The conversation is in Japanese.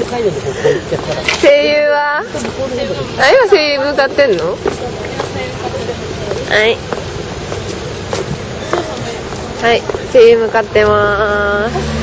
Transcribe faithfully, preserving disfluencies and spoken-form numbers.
声優は？あ、今声優向かってんの？はい。はい、声優向かってまーす。